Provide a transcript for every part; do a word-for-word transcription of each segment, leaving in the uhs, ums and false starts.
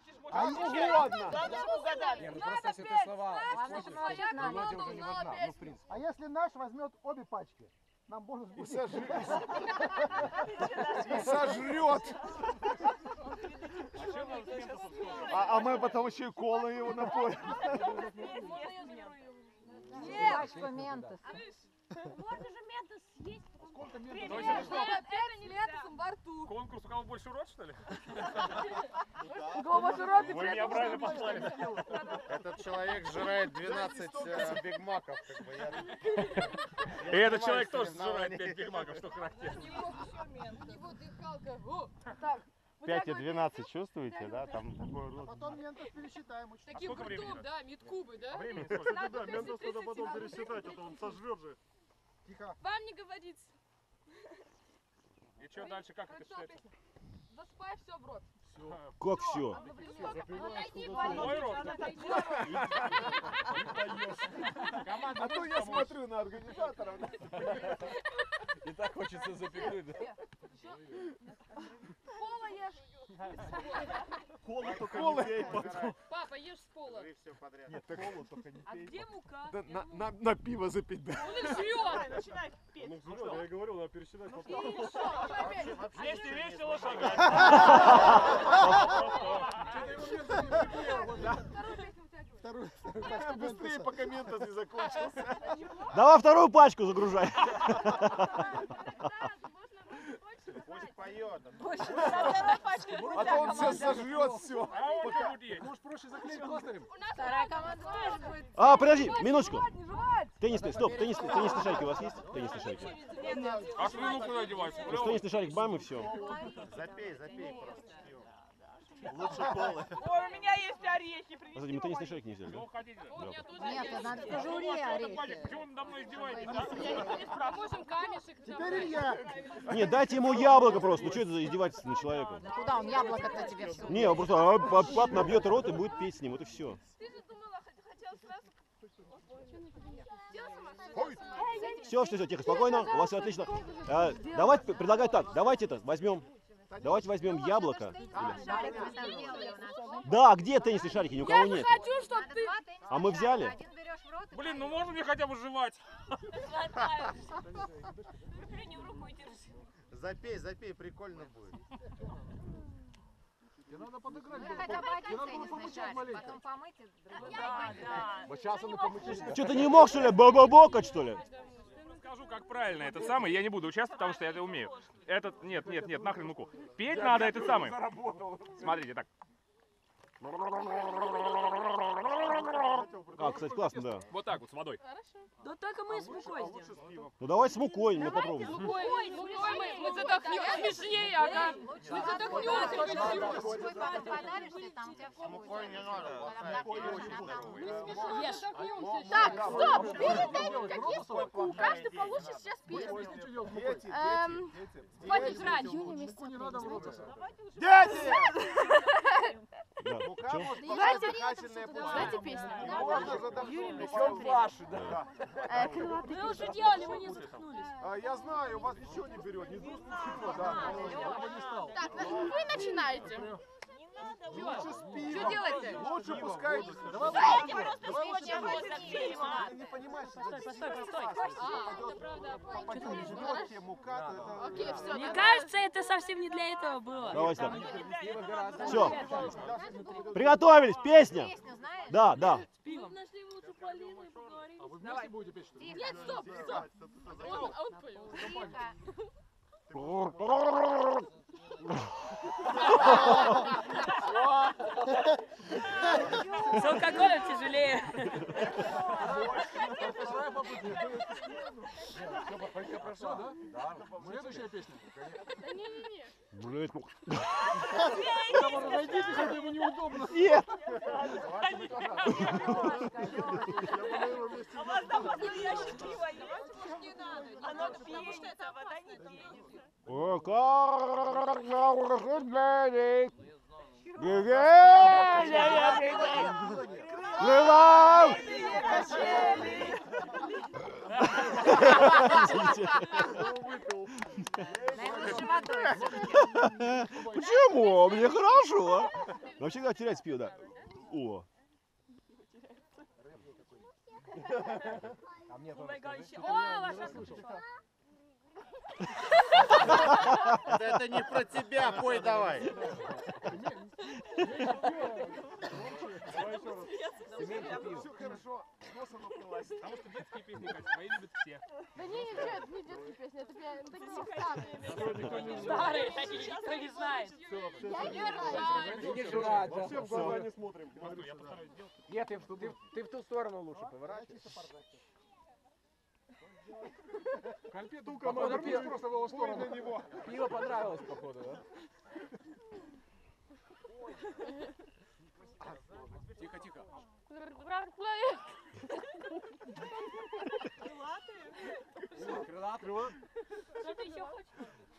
А угодно. Не, ну просто если ты слова испортишь, мелодия уже не важна. Ну, в принципе. А если наш возьмет обе пачки? Нам бонус будет. И сожрет. А мы потом еще и колы его напоим. Пачку Ментос. Можно же Ментос съесть. Сколько Ментос? Это не Ментосом во рту. Конкурс, у кого больше рот, что ли? У кого больше рот и Вы меня правильно послали. Этот человек жрает двенадцать бигмаков. Как бы, я... И этот человек тоже сжирает пять бигмаков, что характерно. Его дыхалка. Так. пять и двенадцать чувствуете, да? Там такой рот. Потом Ментос пересчитаем. очень. Таким сколько времени ртом, да, медкубы, да? А времени сколько? Да, Ментос надо потом пересчитать, а то он сожрет же. Тихо. Вам не говорится. И что дальше, как это считается? Засыпай все в рот. Как все? Мой рот? А то я смотрю на организаторов. И так хочется запекнуть, да? Пола ешь. Колы только не пей потом. Папа, ешь с пола. Все подряд. Нет, так колу только не А где мука? На, на, на пиво запить, да. Он их жрет. Начинай петь. Ну, жрет, я и говорил, надо пересчитать потом. Вместе весело шагать. Вторую. Быстрее, пока Ментос не закончился. Давай вторую пачку загружай. Пусть поет. А то он сейчас сожрет все. А он что будет есть? Может, проще заклеить пластырем? Вторая команда тоже будет. А, подожди, минуточку. Не жевать. Теннисные, стоп, теннисные, теннисные шарики у вас есть? Теннисные шарики. А слюну куда девать? Ну, теннисный шарик, бам и все. Запей, запей просто. Лучше колы. Ой, у меня есть орехи. Принеси Подожди, мы теннисный шарик не взяли, Ну, да? хотите? Нет, надо в кожуре орехи. Почему вы надо мной издеваетесь, А можем камешек. Теперь я. Нет, дайте ему яблоко просто. Ну что это за издевательство над человеком? Куда он яблоко-то тебе все? Не, он просто а, пап, пап набьет рот и будет петь с ним, вот и все. Ты же думала, хотела сразу. Все, все, все, тихо, спокойно, у вас все отлично. А, давайте, предлагаю так, давайте это, возьмем, давайте возьмем яблоко. Да, где теннисные шарики? Ни у кого нет. Хочу, чтобы ты. А мы взяли? Блин, ну можно мне хотя бы жевать? Запей, запей, прикольно будет. Тебе надо подыграть. Хотя бы один Тебе надо было теннисный помычать шарик, маленько. потом помыть и другой. Да, да. Вот сейчас он и помычит. Что, ты не мог, что ли, баба-бокать, что ли? Скажу, как правильно этот самый, я не буду участвовать, потому что я это умею. Этот, нет, нет, нет, нахрен муку. Петь надо этот самый. Смотрите, так. А, кстати, классно, да. Вот так вот, с водой. Да только мы с мукой сделаем. Ну давай с мукой, мы попробуем. Ой, мы задохнемся. Смешнее, ага. Мы задохнемся. Подавишься, там у тебя все Мукой не надо. Так, стоп. Перед этим, как есть муку, каждый получит сейчас песню. Эм, хватит жрать. Муку не надо в рот засовывать. Дети! Да. Мука Чё? может быть Знаете, накачанная знаете песню? Можно задохнуться. Причем ваши, да. Мы уже делали, мы не задохнулись. А, я знаю, у вас ничего не берет, не дуст, ничего, да. Я бы не стал. Так, вы начинаете. Лучше с Что пивом. делаете? Лучше пускай. Давай Давайте лучше. просто Давай лучше сегодня пивом. просто пиво. Ты не понимаешь, что Стой, это стой, стой, стой. А, это правда. попадет в легкие, мука, то это... Окей, все. Мне кажется, это совсем не для этого было. Давай сюда. Все. Приготовились, песня. песню знаешь? Да, да. Мы нашли лучше Полину и поговорили. А вы вместе будете петь, что ли? Нет, стоп, стоп. Он, он поет. С алкоголем тяжелее. Вторая попытка. Хорошо, да? Да. Следующая песня. Да не-не-не. Блять, ну. Разойдитесь, это ему неудобно. Нет. А у вас там настоящий пиво есть? Не надо. Оно пьется, вода не пьется. О, как Почему? Мне хорошо. Но всегда терять спину, да. О. О, ваша слышала. Да это не про тебя, пой давай. Все хорошо. Носом укрылась. Потому что детские песни, Катя, твои любят все. Да не, нет, это не детские песни, это пе- такие старые. Старые такие, никто не знает. Я не знаю. Не жрать, да. Вообще в глаза не смотрим. Я постараюсь сделать. Нет, ты, в- ты, в- ты в ту сторону лучше поворачивай. Конфету Походу, команду пи- просто в его сторону. на него. Пиво понравилось, походу, да? Тихо, тихо. Крылатый. Что ты еще хочешь?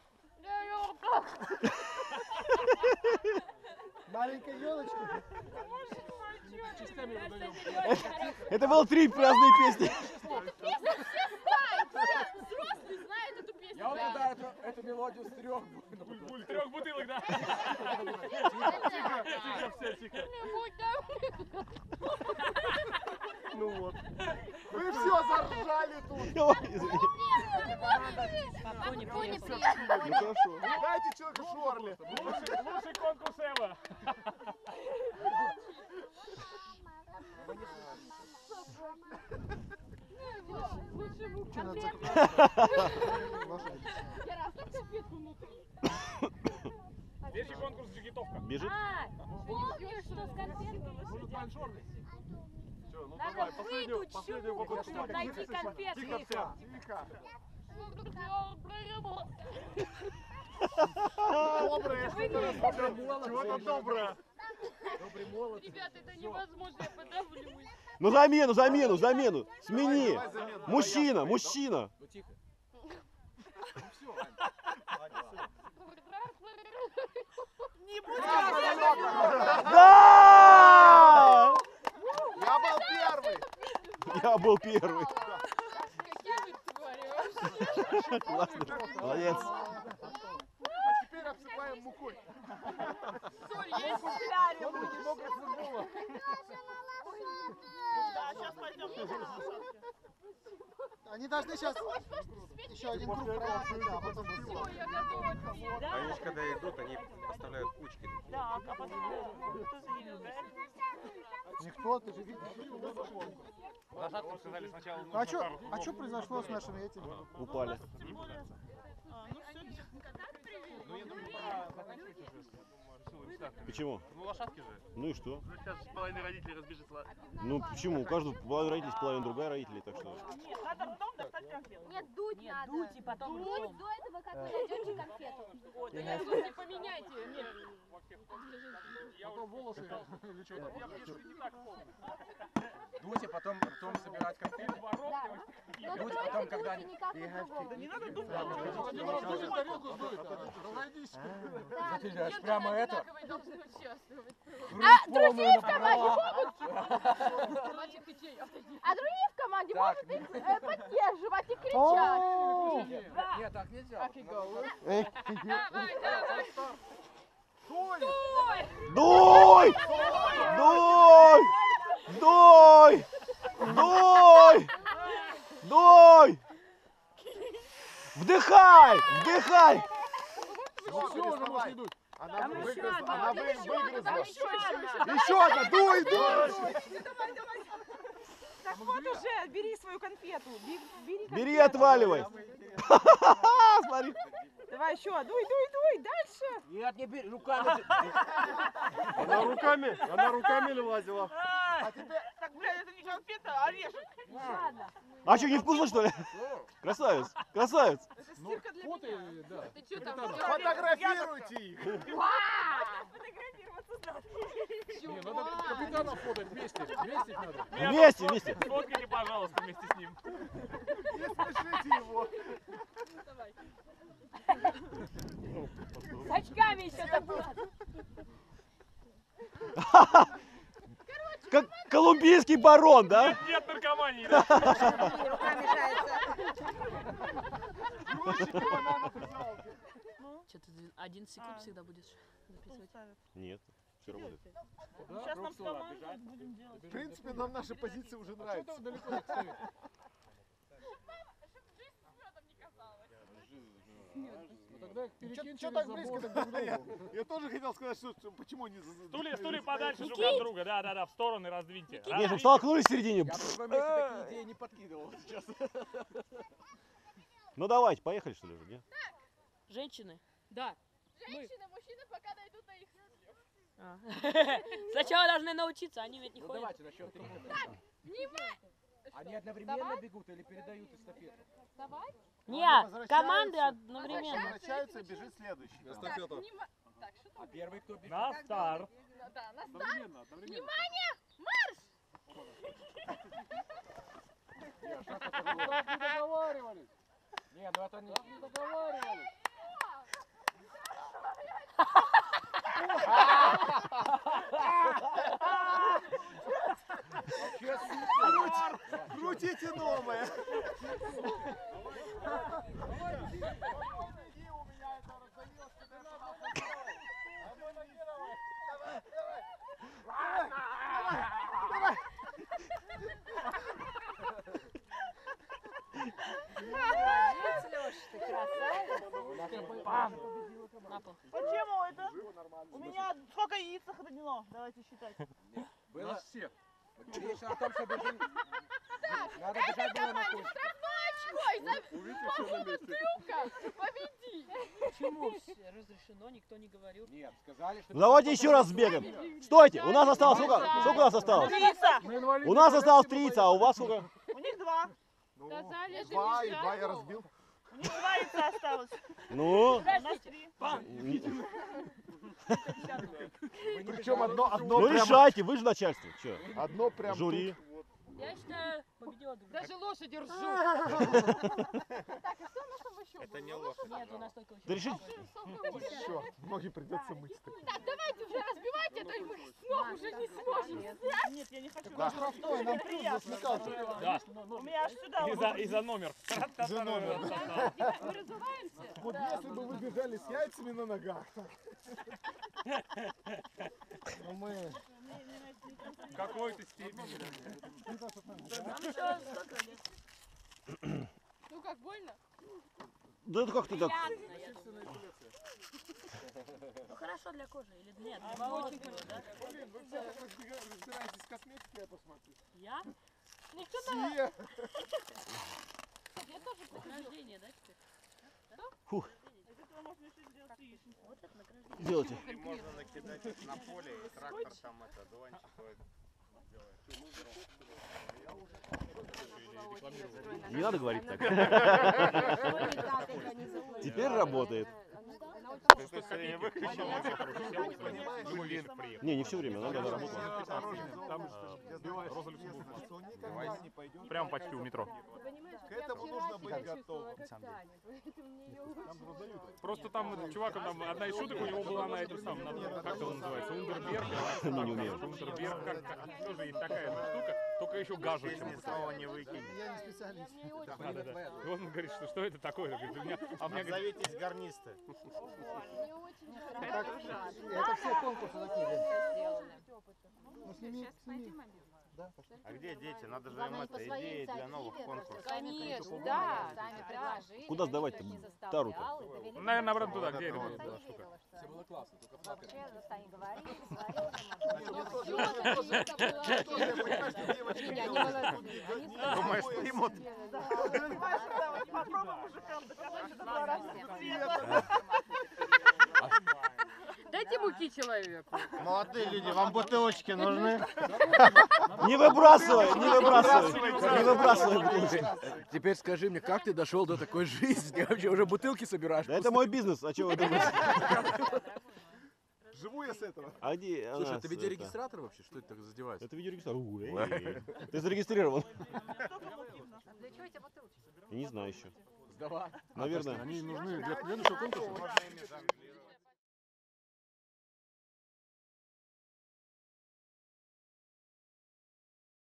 Маленькая елочка. Частями выдаем. Это было три разные песни. Взрослые знают эту песню. Я вот туда эту, эту мелодию с трех Буль, трех бутылок, да? Тихо, все, тихо. Ну вот. Вы все заржали тут. Давай, извини. Спокойнее, Спокойнее, приехал. приятно. Ну хорошо. Дайте человеку шорли. Лучший, лучший конкурс Эва. Лучше мук. Я раз так конфетку внутри. Следующий конкурс джигитовка. Бежит. А, помнишь, что с конфеткой? Может, баншорный? Все, ну Надо давай, последнюю, выйти последнюю чуть-чуть, попытку. чтобы найти конфетки. Тихо, все, тихо. Доброе, чего-то доброе. Ребята, это невозможно, я подавлюсь. Ну замену, замену, замену. Смени. Мужчина, мужчина. Ну тихо. Да! Я был первый. Я был первый. Какие вы твари вообще. Классно. Молодец. А теперь обсыпаем мукой. Соль есть? Помните, много футбола. Да, сейчас пойдем. Они должны сейчас еще один круг пройти, а потом Все, я готова. Они же когда идут, они поставляют кучки. Да, а потом кто за ними играет? никто, ты же видишь. Лошадкам сказали сначала. А что а чё произошло с нашими этими? Упали. Ну я думаю, пора заканчивать уже с рисунками. Почему? Ну лошадки же. Ну и что? Ну сейчас половина родителей разбежится. Ну почему? У каждого половина родителей, половина другая родителей, так что. Нет, надо потом достать конфету. Нет, дуть Нет, надо. дуть и потом Дуть ртом. до этого, как вы найдете конфету. Вот, Да и нет, слушай, поменяйте. Нет. Потом волосы или что там. Я если не так помню. Дуть и потом ртом собирать конфеты. Да. Но Дуть тройки потом, когда дуть и они... никак по-другому. Не надо дуть. Один раз даже тарелку сдует. Разойдись. Да. Ты знаешь, прямо это... Одинаковые должны участвовать. А, другие в Мальчик, ты чей? А другие в команде Так, могут их э, поддерживать и кричать. Да. Нет, так нельзя. Как и говорю. Давай, давай. Стой! Дуй! Дуй! Дуй! Дуй! Дуй! Вдыхай! Вдыхай! Ну все, уже можешь не дуть. Она еще выгрызла. одна, Она там вы- еще одна, выгрызла. там еще одна. Еще одна, дуй, дуй! Так вот уже, бери свою конфету. Бери, бери конфету. Бери и отваливай! Смотри! Давай еще, дуй, дуй, дуй, дальше. Нет, не бери, руками. Она руками, она руками лазила. А так, блядь, это не конфета, а орешек. Ладно. А что, не вкусно, что ли? Красавец! Красавец! Ну, фото, да. Ты что там? Фотографируйте их. Фотографироваться надо. Не, надо капитана фотать вместе. Вместе их надо. Вместе, вместе! Сфоткайте, пожалуйста, вместе с ним. Не смешите его. С очками еще забыл. Как колумбийский барон, да? Нет, нет наркомании, да? Руками жается. Грузчики бананов взял. одиннадцать секунд всегда будешь записывать. Нет, все работает. Сейчас нам команду будем делать. В принципе, нам наши позиции уже Что нравятся. ты далеко так стоишь? Ну тогда перекинь Что через так близко забор. так друг к другу? Я тоже хотел сказать, что что- почему они... за- за- Стулья, стулья подальше друг от друга, да-да-да, в стороны раздвиньте. Не, чтобы столкнулись в середине. Я бы в твоем месте такие идеи не подкидывал сейчас. Ну давайте, поехали что ли уже, нет? Женщины? Да. Женщины, мужчины пока дойдут до их стульев. А. Сначала должны научиться, они ведь не Ну ходят. давайте на счет три. Внимание! Они одновременно бегут или передают эстафету? Давай. Не, команды одновременно. Возвращаются, бежит следующий. Так, внима- так, что там? А первый кто бежит? На старт. Ну да, на старт. Одновременно, одновременно. Внимание! Марш! Ну так не договаривались. Не, ну это не... Не договаривались. Крутите новое! На пол. Почему это? У меня сколько яиц сохранено? Давайте считать. Было... Нас всех. Речь о том, что бежим... Надо бежать было на кончике. Ой, за... Увидите, все на месте. Бутылка! Победи! Почему все разрешено, никто не говорил? Нет, сказали, что... Ну, давайте еще раз сбегаем. Стойте, у нас осталось сколько? Сколько у нас осталось? Яйца! На инвалидной У нас коляске осталось мы три яйца, поедем. а у вас сколько? У них два. Сказали, что Два, и мешать. два я разбил. У них два яйца осталось. Ну, У нас три. Причем одно, одно ну прям... решайте, вы же начальство. Че? Одно прям Жюри. Я считаю, победила друг. Даже лошади ржут. Так, а что у нас там еще? Это не было? лошадь. Нет, у нас только Да решите. Еще. Ноги придется мыть. Так, давайте уже разбивайте, а то мы снова уже не сможем. Нет, я не хочу. Да. Нам приятно. Да. У меня аж сюда. И за, и за номер. За номер. Мы разуваемся? Вот если бы вы бежали с яйцами на ногах. Ну мы... Какой-то степени. Ну как, больно? Да это как ты так? Ну хорошо для кожи или нет? Для волос было, да? Блин, вы все разбираетесь в косметике, я посмотрю. Я? Ничего Все. я тоже Награждение, да, теперь? Фух, Из этого можно еще сделать яичницу. Вот это награждение. делайте. Можно накидать их на поле, и трактор там это, дуванчик Не надо говорить так. Теперь работает. Не, не все время, надо работать. Прям почти у метро. К этому нужно быть готовым. Просто там этот чувак, там одна из шуток у него была на этом самом, на- как это он называется, Ундерберг. Ну, не умею. Ундерберг, как, как- тоже есть такая же штука, только еще гаже, чем слова не выкинь. Я не специалист. Да, да, да. И он говорит, что что это такое? Говорит, у меня, а у меня говорит, Зовитесь гарнисты. Мне очень Это все конкурсы такие. Ну, сними, сними. А где дети? Надо же им это идеи для новых конкурсов. Конечно, да. Сами предложили. Куда сдавать-то тару-то? наверное, наоборот туда, где это будет была штука? Все было классно, только плакали. Думаешь, примут? Попробуй мужикам доказать, что два раза цвета. Дайте муки человеку. Молодые люди, вам бутылочки нужны? Не выбрасывай, не выбрасывай, не выбрасывай бутылки. Теперь скажи мне, как ты дошел до такой жизни? Вообще уже бутылки собираешь? Да это мой бизнес, а что вы думаете? Живу я с этого. А где у Слушай, нас это видеорегистратор вообще? Что это так за девайс? Это видеорегистратор. У, эй. Ты зарегистрирован? Я не знаю еще. Сдавай. Наверное. Они нужны для следующего конкурса.